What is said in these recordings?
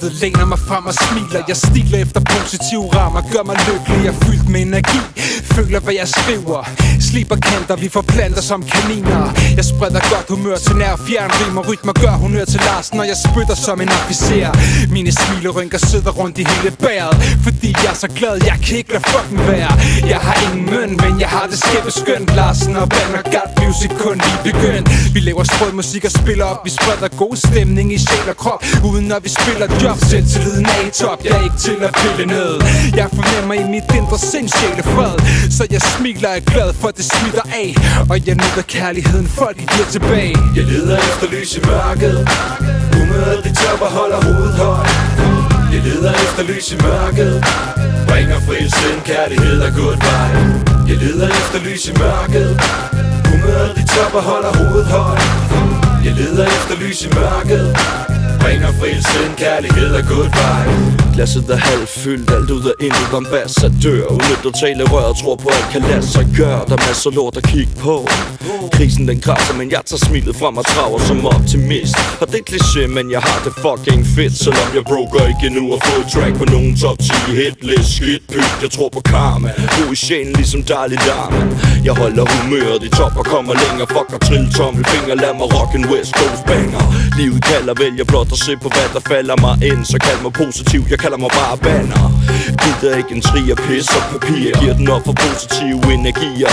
loftet, læner mig frem og smiler. Jeg stiler efter positive rammer, gør mig lykkelig, jeg er fyldt med energi. Føler hvad jeg skriver, sliber kanter, vi forplanter som kaniner. Jeg spreder godt humør til nær fjern, rimer rytmer gør honør til Lars, når jeg spytter som en officer. Mine smilerynker sidder rundt i hele bæret, fordi jeg er så glad, jeg kan ikke lade fucking være. Jeg har ingen møn, men jeg har det skæppe skønt. Larsen og Banner, God Music kun lige begyndt. Vi laver sprød musik og spiller op, vi spreder god stemning i sjæl og krop. Uden når vi spiller job, selvtilliden er i top. Jeg er ikke til at pille ned. Jeg fornemmer i mit indre sind sjælefred, så jeg smiler og er glad for det smitter af. Og jeg nyder kærligheden, folk giver tilbage. Jeg leder efter lys i mørket, humøret det top og holder hovedet højt. Jeg leder efter lys i mørket, bringer fri sind, kærlighed og good vibe. Jeg leder efter lys i mørket, humøret det top og holder hovedet højt. Jeg leder efter lys i mørket, bringer fri sind, kærlighed og good vibe. Glasset er halvfyldt, alt ud af intet ambassadør. Uden at tale røret, tror på alt kan lade sig gøre. Der er masser lort at kigge på. Krisen den krasser, men jeg tager smilet frem og traver som optimist. Og det er kliché, men jeg har det fucking fedt. Selvom jeg broker ikke nu og få et track på nogen top 10 hitlist. Skidt pyt, jeg tror på karma. Ro i sjælen ligesom Dalai Lama. Jeg holder humøret i top og kommer længere. Fuck og trill tommelfinger, lad mig rock en West Coast banger. Livet kalder, vælger blot at se på hvad der falder mig ind. Så kald mig positiv, jeg kalder mig bare banner. Gider ikke en tri og pis og papir. Giver den op for positive energier.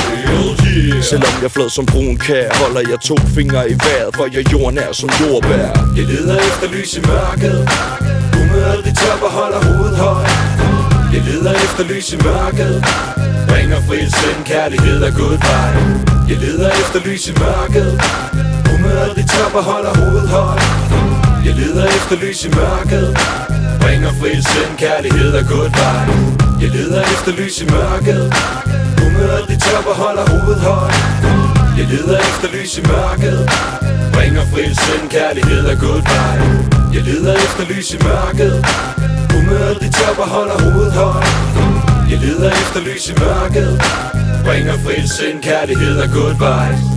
Selvom jeg flad som brun kær, holder jeg 2 fingre i vejret, for jeg jorden er som jordbær. Jeg leder efter lys i mørket, humøret det top og holder hovedet højt. Jeg leder efter lys i mørket, bringer fri sind, kærlighed og good vibe. Jeg leder efter lys i mørket, humøret det top og holder hovedet højt. Jeg leder efter lys i mørket, bringer fri sind, kærlighed og good vibe. Jeg leder efter lys i mørket, humøret det top og holder hovedet højt. Jeg leder efter lys i mørket, bringer fri sind, kærlighed og good vibe. Jeg leder efter lys i mørket, humøret det top og holder hovedet højt. Jeg leder efter lys i mørket, bringer fri sind, kærlighed og good vibe.